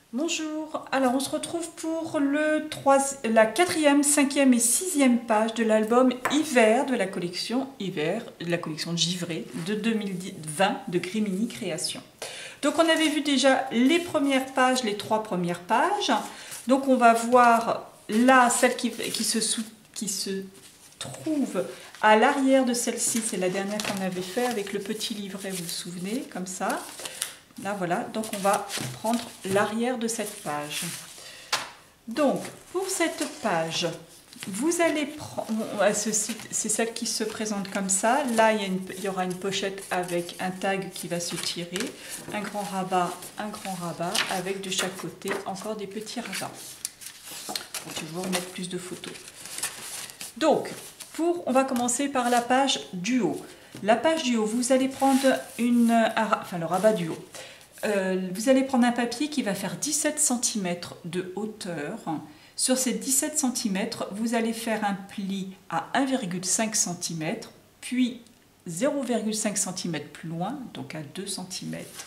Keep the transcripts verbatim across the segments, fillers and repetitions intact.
Bonjour, alors on se retrouve pour le trois, la quatrième, cinquième et sixième page de l'album Hiver de la collection Hiver, de la collection Givré de deux mille vingt de Grimini Création. Donc on avait vu déjà les premières pages, les trois premières pages. Donc on va voir là celle qui, qui, se, sous, qui se trouve à l'arrière de celle-ci, c'est la dernière qu'on avait fait avec le petit livret, vous vous souvenez, comme ça. Là, voilà, donc on va prendre l'arrière de cette page. Donc, pour cette page, vous allez prendre, c'est celle qui se présente comme ça. Là, il y, a une, il y aura une pochette avec un tag qui va se tirer, un grand rabat, un grand rabat, avec de chaque côté encore des petits rabats. Pour toujours mettre plus de photos. Donc, pour, on va commencer par la page du haut. La page du haut, vous allez prendre une, enfin le rabat du haut. Euh, vous allez prendre un papier qui va faire dix-sept centimètres de hauteur. Sur ces dix-sept centimètres, vous allez faire un pli à un virgule cinq centimètres, puis zéro virgule cinq centimètres plus loin, donc à deux centimètres.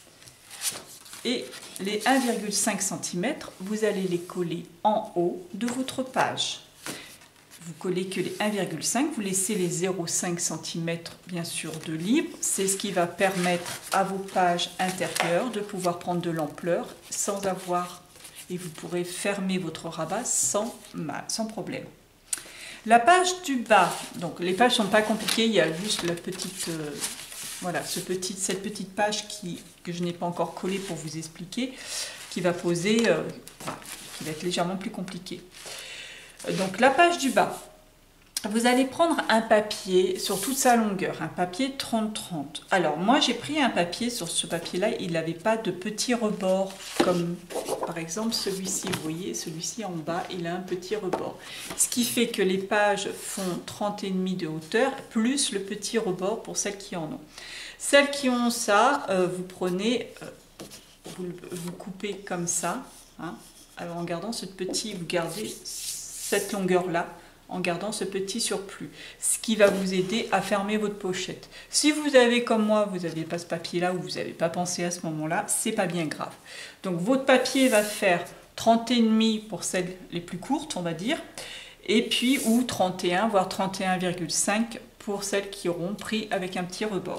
Et les un virgule cinq centimètres, vous allez les coller en haut de votre page. Vous collez que les un virgule cinq, vous laissez les zéro virgule cinq centimètres bien sûr de libre. C'est ce qui va permettre à vos pages intérieures de pouvoir prendre de l'ampleur sans avoir, et vous pourrez fermer votre rabat sans, sans problème. La page du bas, donc les pages ne sont pas compliquées, il y a juste la petite, euh, voilà, ce petit, cette petite page qui, que je n'ai pas encore collée pour vous expliquer, qui va poser, euh, qui va être légèrement plus compliquée. Donc la page du bas, vous allez prendre un papier sur toute sa longueur, un papier trente trente. Alors moi j'ai pris un papier, sur ce papier-là, il n'avait pas de petits rebords, comme par exemple celui-ci, vous voyez, celui-ci en bas, il a un petit rebord. Ce qui fait que les pages font trente et demi de hauteur, plus le petit rebord pour celles qui en ont. Celles qui ont ça, euh, vous prenez, euh, vous, vous coupez comme ça, hein, alors en gardant ce petit, vous gardez cette longueur-là, en gardant ce petit surplus, ce qui va vous aider à fermer votre pochette. Si vous avez, comme moi, vous n'avez pas ce papier-là ou vous n'avez pas pensé à ce moment-là, c'est pas bien grave. Donc votre papier va faire trente et demi pour celles les plus courtes, on va dire, et puis ou trente et un, voire trente et un virgule cinq pour celles qui auront pris avec un petit rebord.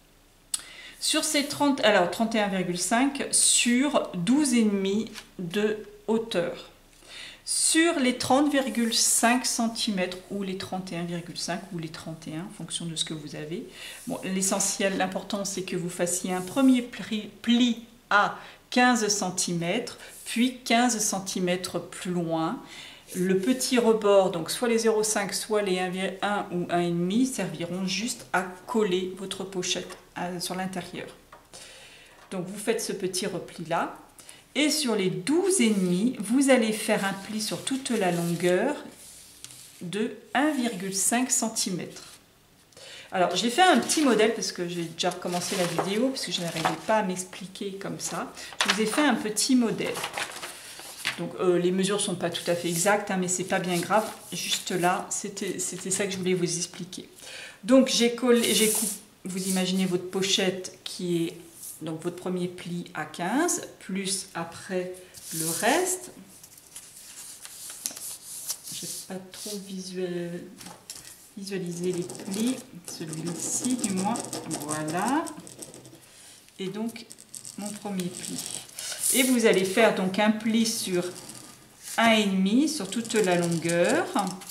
Sur ces trente, alors trente et un virgule cinq sur douze et demi de hauteur. Sur les trente virgule cinq centimètres ou les trente et un virgule cinq ou les trente et un en fonction de ce que vous avez. Bon, l'essentiel, l'important c'est que vous fassiez un premier pli, pli à quinze centimètres, puis quinze centimètres plus loin. Le petit rebord, donc soit les zéro virgule cinq, soit les un ou un virgule cinq serviront juste à coller votre pochette à, sur l'intérieur. Donc vous faites ce petit repli là. Et sur les douze et demi, vous allez faire un pli sur toute la longueur de un virgule cinq centimètres. Alors j'ai fait un petit modèle parce que j'ai déjà recommencé la vidéo parce que je n'arrivais pas à m'expliquer comme ça. Je vous ai fait un petit modèle. Donc euh, les mesures ne sont pas tout à fait exactes, hein, mais c'est pas bien grave. Juste là, c'était ça que je voulais vous expliquer. Donc j'ai collé, j'ai coupé, vous imaginez votre pochette qui est donc votre premier pli à quinze, plus après le reste. Je n'ai pas trop visuel, visualisé les plis, celui-ci du moins, voilà. Et donc mon premier pli. Et vous allez faire donc un pli sur un virgule cinq sur toute la longueur.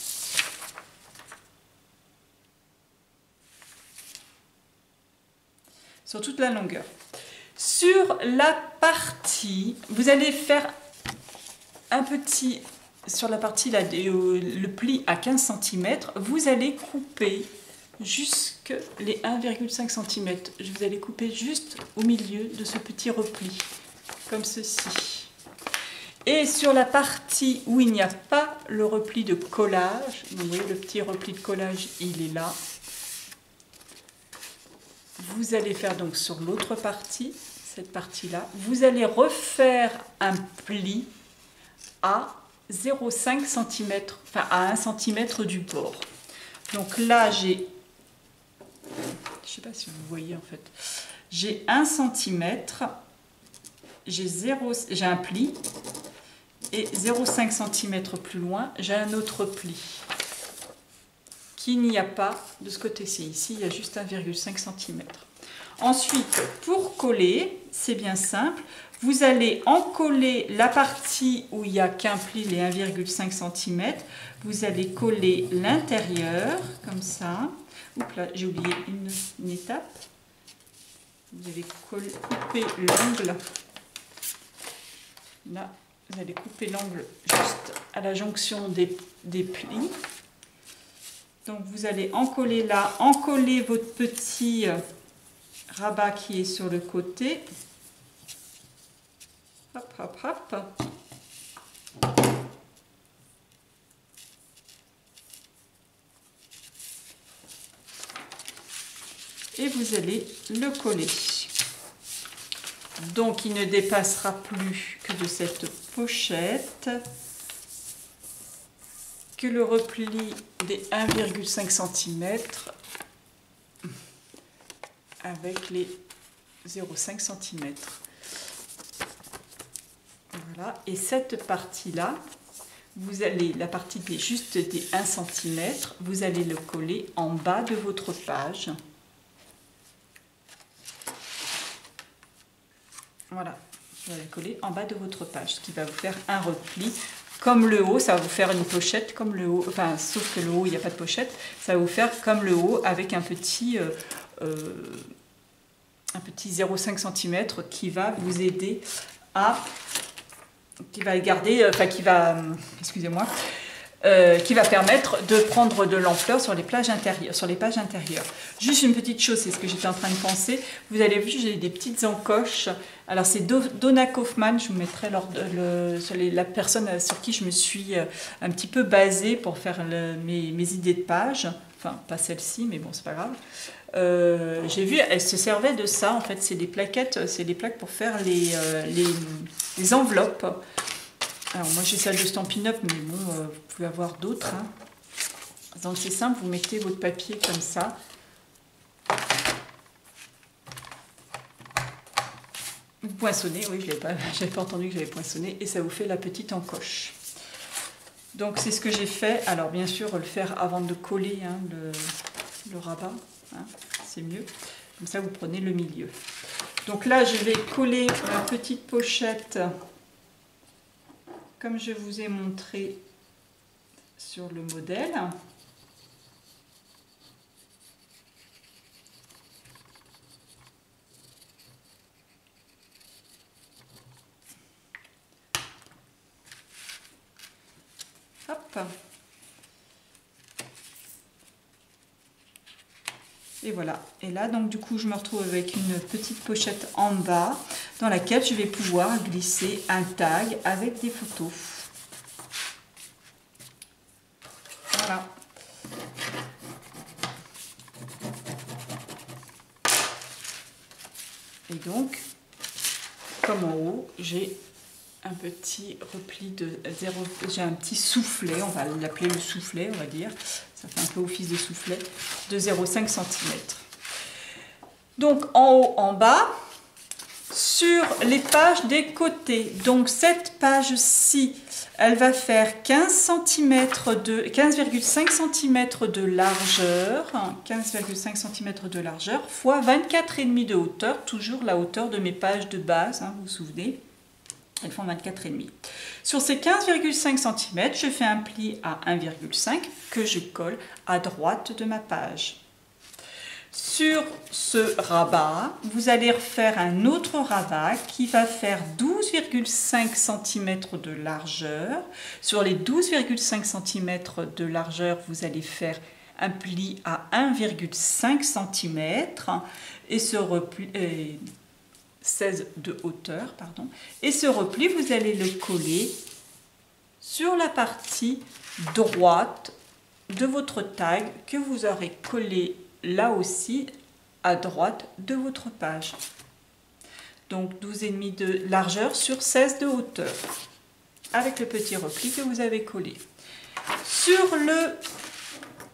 Sur toute la longueur. Sur la partie, vous allez faire un petit, sur la partie là, le pli à quinze centimètres, vous allez couper jusque les un virgule cinq centimètres. Vous allez couper juste au milieu de ce petit repli, comme ceci. Et sur la partie où il n'y a pas le repli de collage, vous voyez le petit repli de collage, il est là. Vous allez faire donc sur l'autre partie, cette partie-là, vous allez refaire un pli à zéro virgule cinq centimètres, enfin à un centimètre du bord. Donc là, j'ai, je ne sais pas si vous voyez en fait, j'ai un centimètre j'ai un pli et zéro virgule cinq centimètres plus loin, j'ai un autre pli qu'il n'y a pas de ce côté-ci. Ici, il y a juste un virgule cinq centimètres. Ensuite, pour coller, c'est bien simple. Vous allez encoller la partie où il n'y a qu'un pli, les un virgule cinq centimètres. Vous allez coller l'intérieur, comme ça. Oups là, j'ai oublié une, une étape. Vous allez coller, couper l'angle. Là, vous allez couper l'angle juste à la jonction des, des plis. Donc, vous allez encoller là, encoller votre petit rabat qui est sur le côté. Hop, hop, hop. Et vous allez le coller. Donc, il ne dépassera plus que de cette pochette, que le repli des un virgule cinq centimètres avec les zéro virgule cinq centimètres. Voilà, et cette partie-là, vous allez, la partie des juste des un centimètre, vous allez le coller en bas de votre page. Voilà, vous allez coller en bas de votre page, ce qui va vous faire un repli. Comme le haut, ça va vous faire une pochette comme le haut, enfin, sauf que le haut, il n'y a pas de pochette, ça va vous faire comme le haut avec un petit, euh, euh, un petit zéro virgule cinq centimètres qui va vous aider à, qui va garder, enfin, qui va, excusez-moi, euh, qui va permettre de prendre de l'ampleur sur les plages intérieures, sur les pages intérieures. Juste une petite chose, c'est ce que j'étais en train de penser. Vous avez vu, j'ai des petites encoches. Alors c'est Donna Kaufman, je vous mettrai leur, le, sur les, la personne sur qui je me suis un petit peu basée pour faire le, mes, mes idées de page. Enfin, pas celle-ci, mais bon, c'est pas grave. Euh, j'ai vu, elle se servait de ça, en fait, c'est des plaquettes, c'est des plaques pour faire les, euh, les, les enveloppes. Alors moi j'ai celle de Stampin' Up, mais bon, euh, vous pouvez avoir d'autres. Hein. Donc c'est simple, vous mettez votre papier comme ça. Vous poinçonnez, oui, je n'avais pas, pas entendu que j'avais poinçonné, et ça vous fait la petite encoche. Donc c'est ce que j'ai fait. Alors bien sûr, le faire avant de coller hein, le, le rabat, hein, c'est mieux. Comme ça, vous prenez le milieu. Donc là, je vais coller ma petite pochette comme je vous ai montré sur le modèle. Hop. Et voilà. Et là, donc du coup, je me retrouve avec une petite pochette en bas dans laquelle je vais pouvoir glisser un tag avec des photos. Voilà. Et donc, comme en haut, j'ai un petit repli de zéro, j'ai un petit soufflet, on va l'appeler le soufflet, on va dire, ça fait un peu office de soufflet, de zéro virgule cinq centimètres. Donc en haut, en bas, sur les pages des côtés, donc cette page-ci, elle va faire quinze centimètres de, quinze virgule cinq centimètres de largeur, quinze virgule cinq centimètres de largeur, fois vingt-quatre virgule cinq de hauteur, toujours la hauteur de mes pages de base, hein, vous vous souvenez. Elles font vingt-quatre virgule cinq. Sur ces quinze virgule cinq centimètres, je fais un pli à un virgule cinq que je colle à droite de ma page. Sur ce rabat, vous allez refaire un autre rabat qui va faire douze virgule cinq centimètres de largeur. Sur les douze virgule cinq centimètres de largeur, vous allez faire un pli à un virgule cinq centimètres et ce repli... Euh, seize de hauteur, pardon, et ce repli, vous allez le coller sur la partie droite de votre tag que vous aurez collé là aussi à droite de votre page. Donc douze virgule cinq de largeur sur seize de hauteur, avec le petit repli que vous avez collé. Sur le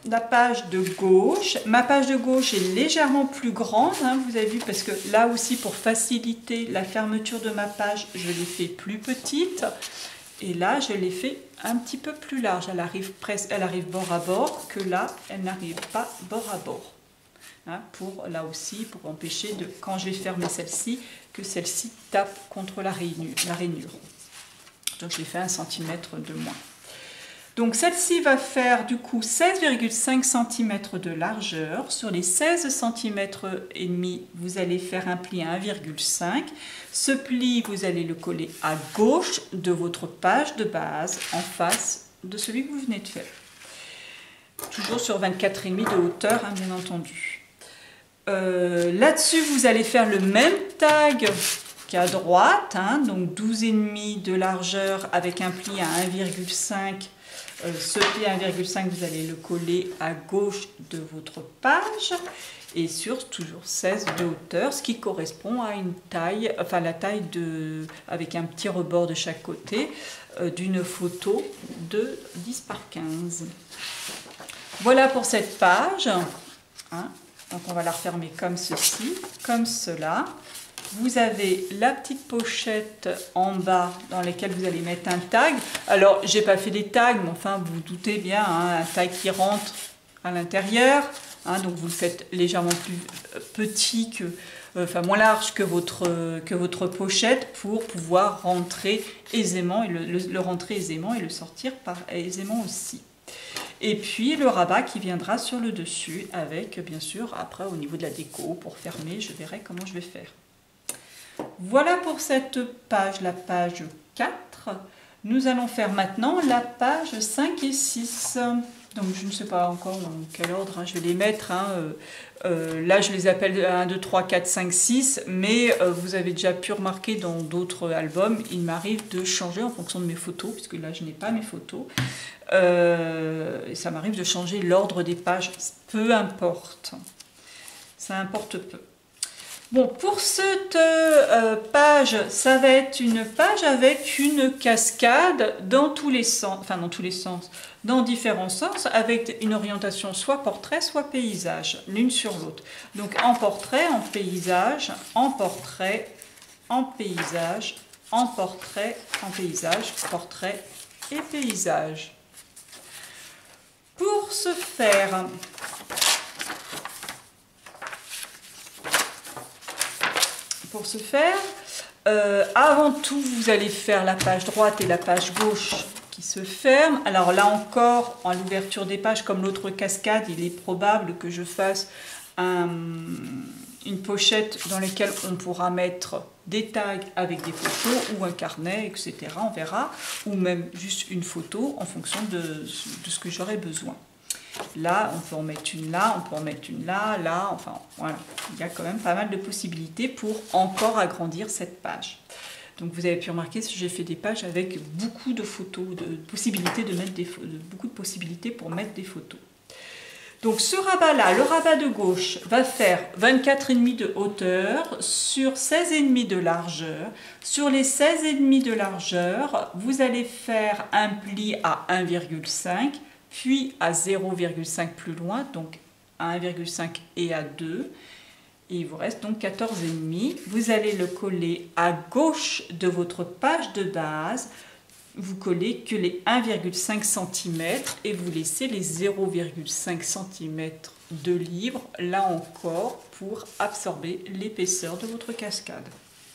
la page de gauche. Ma page de gauche est légèrement plus grande, hein, vous avez vu, parce que là aussi, pour faciliter la fermeture de ma page, je l'ai fait plus petite. Et là, je l'ai fait un petit peu plus large. Elle arrive, presque, elle arrive bord à bord, que là, elle n'arrive pas bord à bord. Hein, pour, là aussi, pour empêcher, de, quand je vais fermer celle-ci, que celle-ci tape contre la rainure, la rainure. Donc, je l'ai fait un centimètre de moins. Donc celle-ci va faire du coup seize virgule cinq centimètres de largeur. Sur les seize centimètres et demi, vous allez faire un pli à un virgule cinq. Ce pli, vous allez le coller à gauche de votre page de base, en face de celui que vous venez de faire. Toujours sur vingt-quatre virgule cinq de hauteur, hein, bien entendu. Euh, Là-dessus, vous allez faire le même tag qu'à droite, hein, donc douze virgule cinq de largeur avec un pli à un virgule cinq. Euh, ce pli à un virgule cinq, vous allez le coller à gauche de votre page et sur toujours seize de hauteur, ce qui correspond à une taille, enfin la taille de, avec un petit rebord de chaque côté, euh, d'une photo de dix par quinze. Voilà pour cette page. Hein. Donc on va la refermer comme ceci, comme cela. Vous avez la petite pochette en bas dans laquelle vous allez mettre un tag. Alors, j'ai pas fait des tags, mais enfin, vous, vous doutez bien, hein, un tag qui rentre à l'intérieur. Hein, donc, vous le faites légèrement plus petit, que, euh, enfin moins large que votre, que votre pochette pour pouvoir rentrer aisément, et le, le, le rentrer aisément et le sortir par, aisément aussi. Et puis le rabat qui viendra sur le dessus avec, bien sûr, après au niveau de la déco, pour fermer, je verrai comment je vais faire. Voilà pour cette page, la page quatre. Nous allons faire maintenant la page cinq et six. Donc je ne sais pas encore dans quel ordre, hein, je vais les mettre. Hein, euh, euh, là je les appelle un, deux, trois, quatre, cinq, six, mais euh, vous avez déjà pu remarquer dans d'autres albums, il m'arrive de changer en fonction de mes photos, puisque là je n'ai pas mes photos. Euh, et ça m'arrive de changer l'ordre des pages, peu importe. Ça importe peu. Bon, pour cette euh, page, ça va être une page avec une cascade dans tous les sens, enfin dans tous les sens, dans différents sens, avec une orientation soit portrait, soit paysage, l'une sur l'autre. Donc en portrait, en paysage, en portrait, en paysage, en portrait, en paysage, portrait et paysage. Pour ce faire, Pour ce faire, euh, avant tout, vous allez faire la page droite et la page gauche qui se ferment. Alors là encore, en l'ouverture des pages, comme l'autre cascade, il est probable que je fasse un, une pochette dans laquelle on pourra mettre des tags avec des photos ou un carnet, et cetera. On verra, ou même juste une photo en fonction de, de ce que j'aurai besoin. Là, on peut en mettre une là, on peut en mettre une là, là, enfin voilà. Il y a quand même pas mal de possibilités pour encore agrandir cette page. Donc vous avez pu remarquer que j'ai fait des pages avec beaucoup de photos, de possibilités de mettre des photos, beaucoup de possibilités pour mettre des photos. Donc ce rabat-là, le rabat de gauche, va faire vingt-quatre virgule cinq de hauteur sur seize virgule cinq de largeur. Sur les seize virgule cinq de largeur, vous allez faire un pli à un virgule cinq, puis à zéro virgule cinq plus loin, donc à un virgule cinq et à deux. Et il vous reste donc quatorze virgule cinq. Vous allez le coller à gauche de votre page de base. Vous collez que les un virgule cinq centimètres et vous laissez les zéro virgule cinq centimètres de libre, là encore, pour absorber l'épaisseur de votre cascade.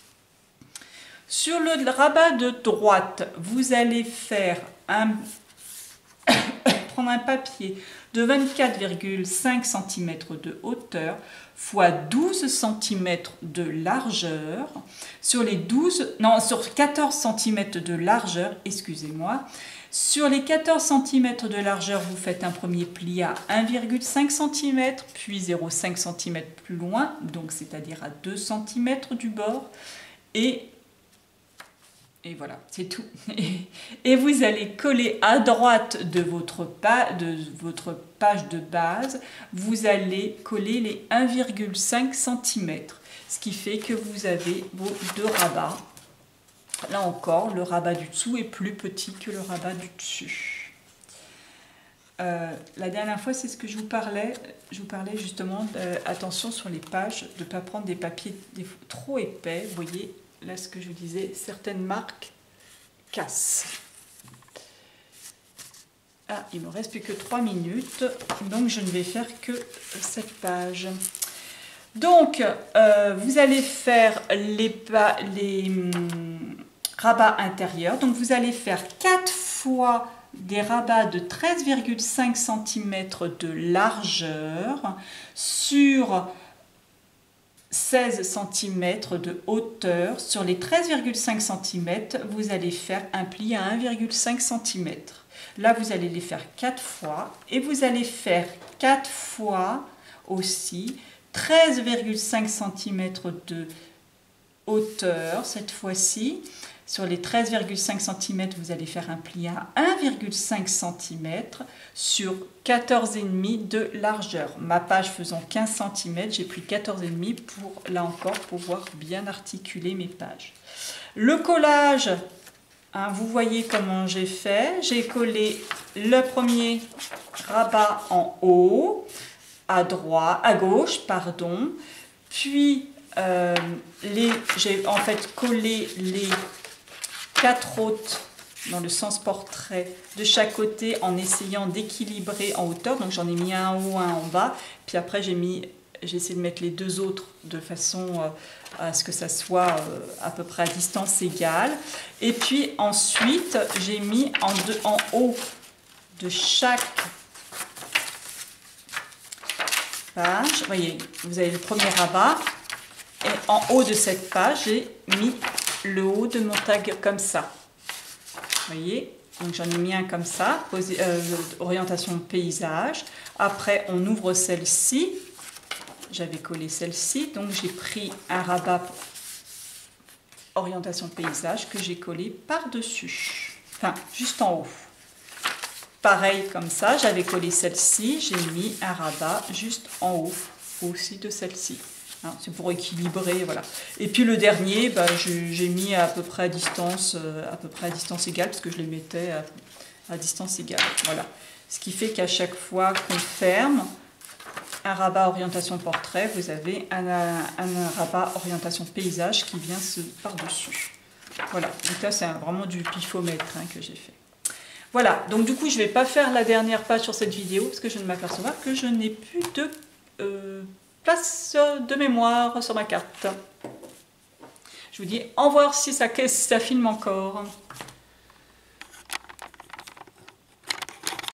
Sur le rabat de droite, vous allez faire un... prendre un papier de vingt-quatre virgule cinq centimètres de hauteur fois douze centimètres de largeur. Sur les douze, non, sur quatorze centimètres de largeur, excusez-moi. Sur les quatorze centimètres de largeur, vous faites un premier pli à un virgule cinq centimètres, puis zéro virgule cinq centimètres plus loin, donc c'est-à-dire à deux centimètres du bord, et Et voilà, c'est tout. Et vous allez coller à droite de votre, pa de votre page de base, vous allez coller les un virgule cinq centimètres, ce qui fait que vous avez vos deux rabats. Là encore, le rabat du dessous est plus petit que le rabat du dessus. Euh, la dernière fois, c'est ce que je vous parlais. Je vous parlais justement, de, attention sur les pages, de ne pas prendre des papiers des, trop épais. Vous voyez, là ce que je vous disais, certaines marques cassent. Ah, il ne me reste plus que trois minutes, donc je ne vais faire que cette page. Donc, euh, vous allez faire les, les hum, rabats intérieurs. Donc, vous allez faire quatre fois des rabats de treize virgule cinq centimètres de largeur sur seize centimètres de hauteur. Sur les treize virgule cinq centimètres, vous allez faire un pli à un virgule cinq centimètres. Là, vous allez les faire quatre fois et vous allez faire quatre fois aussi treize virgule cinq centimètres de hauteur cette fois-ci. Sur les treize virgule cinq centimètres, vous allez faire un pli à un virgule cinq centimètres sur quatorze virgule cinq de largeur. Ma page faisant quinze centimètres, j'ai pris quatorze virgule cinq pour, là encore, pouvoir bien articuler mes pages. Le collage, hein, vous voyez comment j'ai fait. J'ai collé le premier rabat en haut, à droite, à gauche, pardon. Puis, euh, j'ai en fait collé les quatre autres dans le sens portrait de chaque côté en essayant d'équilibrer en hauteur. Donc j'en ai mis un en haut, un en bas. Puis après j'ai mis, j'ai essayé de mettre les deux autres de façon à ce que ça soit à peu près à distance égale. Et puis ensuite j'ai mis en, deux, en haut de chaque page. Vous voyez, vous avez le premier rabat. Et en haut de cette page, j'ai mis le haut de mon tag comme ça. Vous voyez, donc j'en ai mis un comme ça, posé, euh, orientation paysage. Après, on ouvre celle-ci. J'avais collé celle-ci, donc j'ai pris un rabat orientation paysage que j'ai collé par-dessus. Enfin, juste en haut. Pareil comme ça, j'avais collé celle-ci, j'ai mis un rabat juste en haut aussi de celle-ci. Hein, c'est pour équilibrer, voilà. Et puis le dernier, bah, j'ai mis à peu près à distance, euh, à peu près à distance égale, parce que je les mettais à, à distance égale. Voilà. Ce qui fait qu'à chaque fois qu'on ferme un rabat orientation portrait, vous avez un, un, un rabat orientation paysage qui vient se par-dessus. Voilà. Donc là, c'est vraiment du pifomètre hein, que j'ai fait. Voilà. Donc du coup, je ne vais pas faire la dernière page sur cette vidéo, parce que je ne m'aperçois que je n'ai plus de euh, place de mémoire sur ma carte. Je vous dis au revoir si ça, si ça filme encore.